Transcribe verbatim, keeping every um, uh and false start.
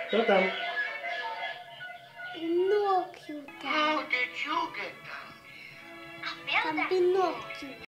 Кто там? Пиноккио там. How did you get down here? Там Пиноккио.